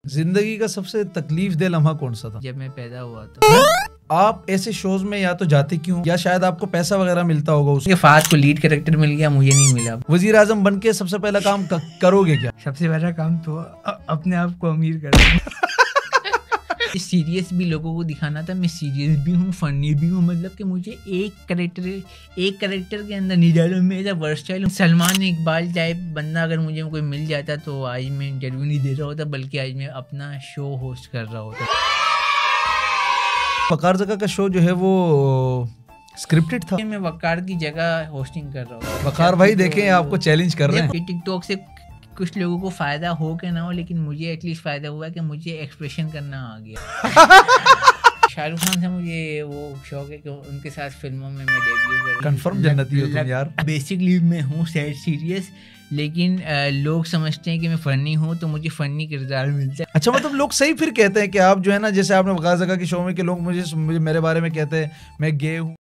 जिंदगी का सबसे तकलीफ दे लम्हा कौन सा था? जब मैं पैदा हुआ था। आप ऐसे शोज में या तो जाते क्यों, या शायद आपको पैसा वगैरह मिलता होगा उसके। फात को लीड कैरेक्टर मिल गया, मुझे नहीं मिला। वजीर आजम बन के सबसे पहला काम करोगे क्या? सबसे पहला काम तो अपने आप को अमीर करना। सीरियस भी लोगों को दिखाना था, मैं सीरियस भी हूँ, फनी भी हूँ। मतलब कि मुझे एक करेक्टर के अंदर नहीं डालो, मेरा वर्सटाइल हूँ। सलमान इकबाल टाइप बंदा अगर मुझे कोई मिल जाता तो आज मैं इंटरव्यू नहीं दे रहा होता, बल्कि आज मैं अपना शो होस्ट कर रहा होता। वकार जगह का शो जो है वो स्क्रिप्टेड था। मैं वकार की जगह होस्टिंग कर रहा हूँ। वकार भाई देखें, आपको चैलेंज कर रहे हैं। टिकटॉक से कुछ लोगों को फायदा हो के ना हो, लेकिन मुझे एटलीस्ट फायदा हुआ कि मुझे एक्सप्रेशन करना आ गया। शाहरुख खान से मुझे वो शौक है कि उनके साथ फिल्मों में मैं डेब्यू करूं। कंफर्म जन्नती हो तुम यार। बेसिकली मैं हूँ सैड सीरियस, लेकिन लोग समझते हैं कि मैं फनी हूँ, तो मुझे फनी किरदार मिलता है। अच्छा, मतलब लोग सही फिर कहते हैं कि आप जो है ना, जैसे आपने वकार जगह के शो में कि लोग मुझे मेरे बारे में कहते हैं मैं गे हूँ।